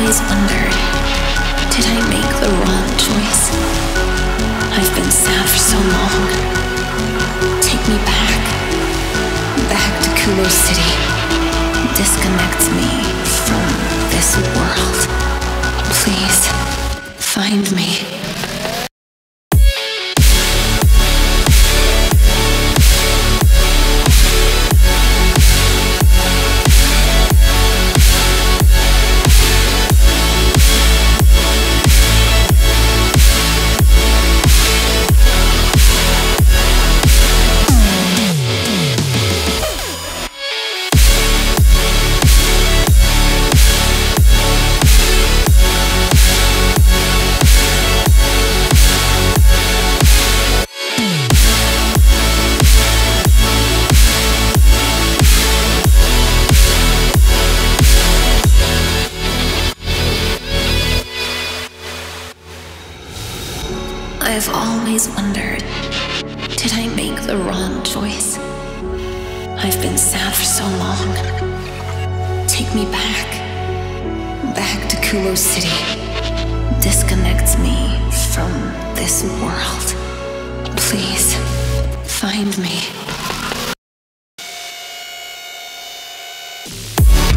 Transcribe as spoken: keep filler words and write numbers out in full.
always wondered, did I make the wrong choice? I've been sad for so long. Take me back, back to Kulo City. Disconnect me from this world. Please, find me. I've always wondered, did I make the wrong choice? I've been sad for so long. Take me back, back to Kulo City. Disconnect me from this world. Please, find me.